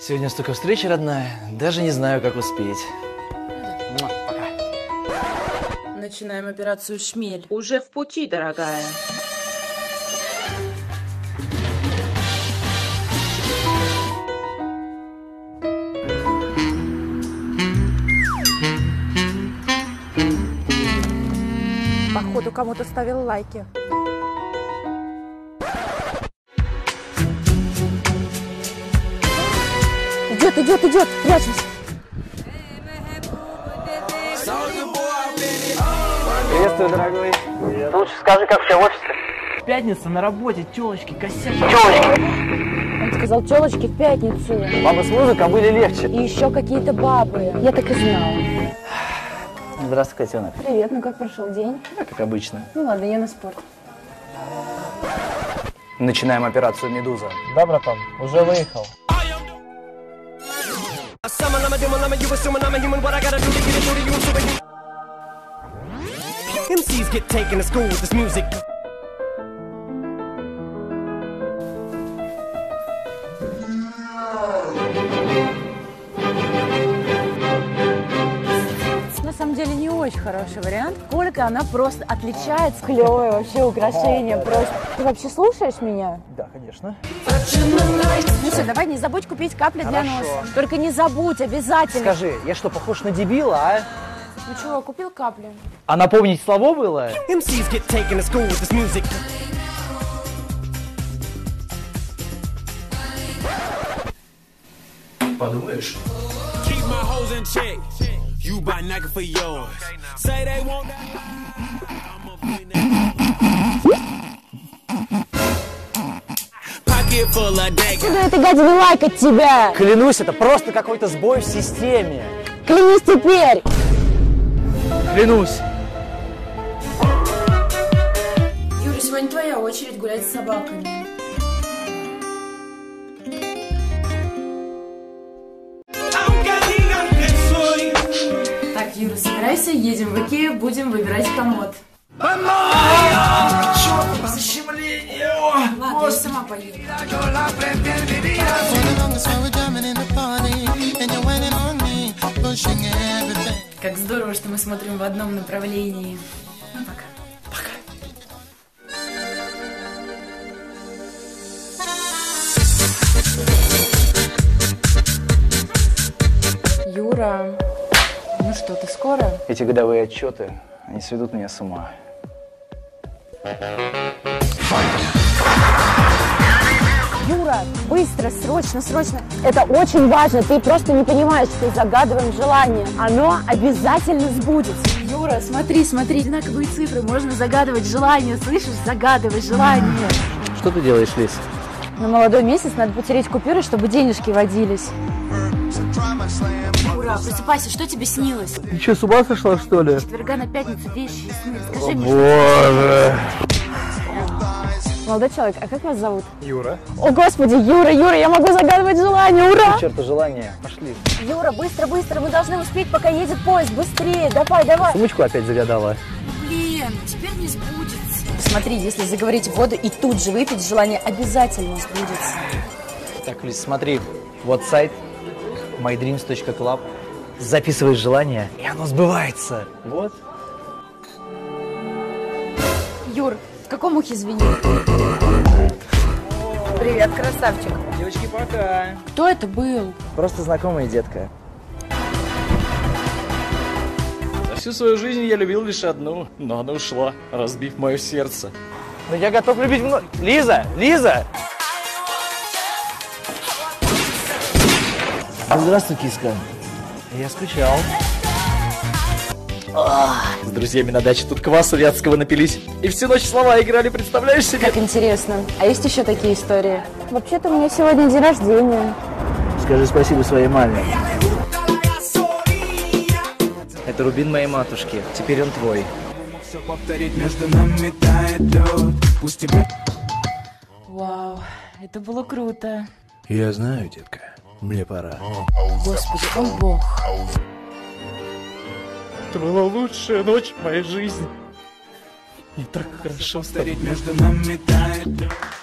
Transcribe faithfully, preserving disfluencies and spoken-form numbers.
Сегодня столько встреч, родная. Даже не знаю, как успеть. Пока. Начинаем операцию «Шмель». Уже в пути, дорогая. Походу, кому-то ставил лайки. Идет, идет, идет, прячемся. Приветствую, дорогой. Ты лучше скажи, как у тебя в офисе? Пятница на работе, телочки, косячки. Телочки! Он сказал, телочки в пятницу. Бабы с музыкой были легче. И еще какие-то бабы. Я так и знала. Здравствуй, котенок. Привет, ну как прошел день? Да, как обычно. Ну ладно, я на спорт. Начинаем операцию «Медуза». Да, братан, уже выехал. эм сис get taken to school with this music. На самом деле не очень хороший вариант. Колька, она просто отличается. Клевое вообще украшение просто. Ты вообще слушаешь меня? Да, конечно. Ну все, давай не забудь купить капли для Хорошо. носа. Только не забудь, обязательно. Скажи, я что, похож на дебила, а? Ну чего, купил капли? А напомнить слово было? эм сис get taken to school with this music. Подумаешь? Keep my hoes in check. You buy Nike for yours. Say they won't. Pocket full of deck. Куда этой гадине лайкать тебя? Клянусь, это просто какой-то сбой в системе. Клянись теперь! Клянусь. Юля, сегодня твоя очередь гулять с собаками. Так, Юра, собирайся, едем в Икею, будем выбирать комод. Защемление! Ладно, я сама поеду. Как здорово, что мы смотрим в одном направлении. Ну, пока. Юра, ну что, ты скоро? Эти годовые отчеты, они сведут меня с ума. Юра, быстро, срочно, срочно. Это очень важно, ты просто не понимаешь, что загадываем желание. Оно обязательно сбудется. Юра, смотри, смотри, одинаковые цифры, можно загадывать желание, слышишь? Загадывай желание. Что ты делаешь, Лиз? На молодой месяц надо потереть купюры, чтобы денежки водились. Ура, просыпайся, что тебе снилось? Ты что, с ума сошла, что ли? С четверга на пятницу вещи и сны. Расскажи мне, Боже! Молодой человек, а как вас зовут? Юра. О, Господи, Юра, Юра, я могу загадывать желание, ура! К черту желание, пошли. Юра, быстро, быстро, мы должны успеть, пока едет поезд, быстрее, давай, давай. Сумочку опять загадала. блин, теперь не сбудется. Смотри, если заговорить в воду и тут же выпить, желание обязательно сбудется. Так, Лиз, смотри, вот сайт май дримс точка клаб. Записываешь желание, и оно сбывается. Вот. Юр, в каком ухе звенит? Привет, красавчик. Девочки, пока. Кто это был? Просто знакомая детка. За всю свою жизнь я любил лишь одну, но она ушла, разбив мое сердце. Но я готов любить много. Лиза! Лиза! Здравствуй, киска. Я скучал. С друзьями на даче тут кваса вятского напились. И всю ночь слова играли, представляешь себе? Как интересно. А есть еще такие истории? Вообще-то у меня сегодня день рождения. Скажи спасибо своей маме. Это рубин моей матушки. Теперь он твой. Вау, это было круто. Я знаю, детка. Мне пора. Господи, о бог. Это была лучшая ночь в моей жизни. Мне так хорошо с тобой. Между нами тает лед.